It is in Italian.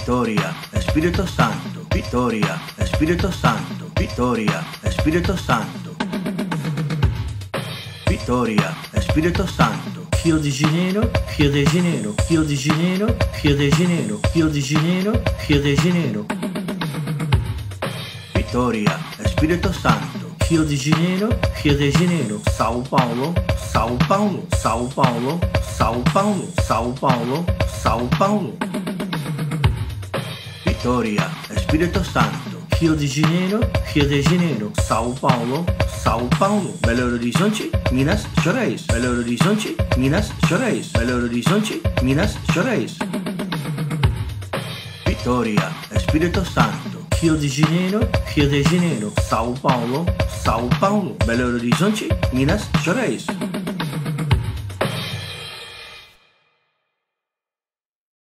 Victoria, Espíritu Santo, Victoria, Espíritu Santo, Victoria, Espíritu Santo. Victoria, Espíritu Santo. Rio de Janeiro, Rio de Janeiro, Rio de Janeiro, Rio de Janeiro, Rio de Janeiro, Rio de Janeiro. Victoria, Espíritu Santo. Rio de Janeiro, Rio de Janeiro, São Paulo, São Paulo, São Paulo, São Paulo, São Paulo, São Paulo. Victoria, Espíritu Santo. Rio de Janeiro, Rio de Janeiro, São Paulo, São Paulo, Belo Horizonte, Minas Gerais, Belo Horizonte, Minas Gerais, Belo Horizonte, Minas Gerais. Victoria, Espíritu Santo. Rio de Janeiro, Rio de Janeiro, São Paulo, São Paulo, Belo Horizonte, Minas Gerais.